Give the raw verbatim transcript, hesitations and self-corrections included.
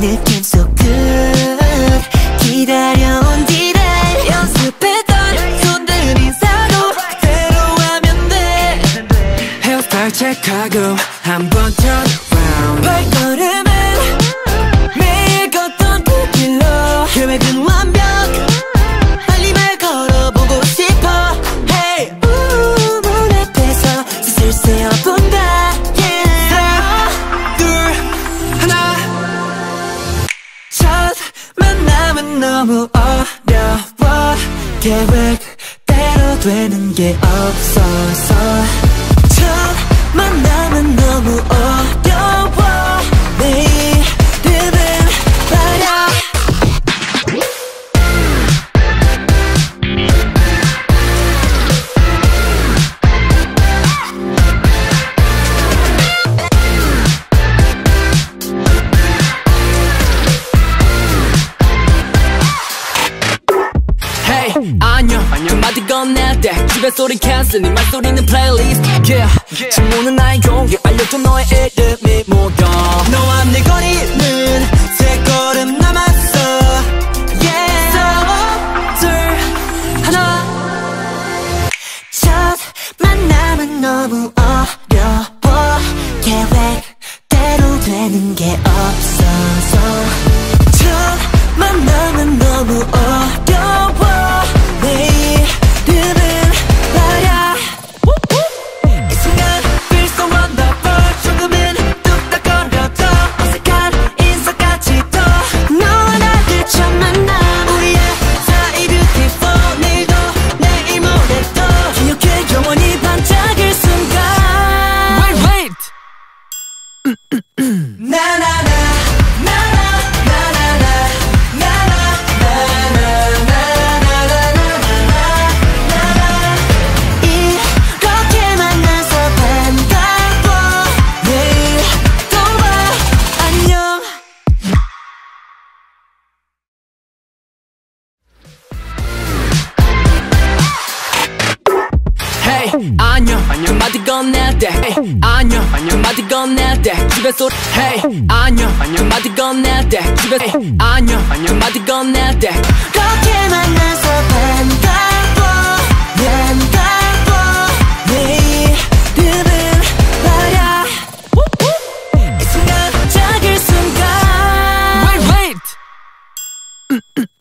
느낌 so good 기다려온 뒤를 연습했던 손들 인사도 그대로 하면 돼 헤어스타일 체크하고 한번 turn around 발걸음은 매일 걷던 그 길로 계획은 완벽 빨리 말 걸어보고 싶어 Hey 우, 문 앞에서 슬슬 세어본다 yeah. 하나 둘 하나 첫 만남은 너무 어려워 계획대로 되는 게 없어서 첫 만남은 너무 어려워 내 이름은 말야 안녕 한마디 건넬 때 집에 소리 캔슬 네 말소리는 플레이리스트 yeah. 질문은 나의 용기 알려줘 너의 이름이 뭐야 너와 내 거리는 세 걸음 남았어 yeah. so, 둘 하나 첫 만남은 너무 어려워 계획대로 되는 게 없어서 첫 만남은 너무 어려워 내 이름은 말야 이 순간 feel so wonderful 조금은 뚝딱거려도 어색한 인사까지도 너와 나를 처음 만나 우리의 사이 beautiful 내일도 내일 모레도 기억해 영원히 반짝일 순간 Wait wait 나나나 안녕 한마디 건넬 때 안녕 한마디 건넬 때 집에 소리 Hey 안녕 한마디 건넬 때 집에 안녕 한마디 건넬 때 그렇게 만나서 반가워 반가워 내 이름은 말야 이 순간 작을 순간 Wait wait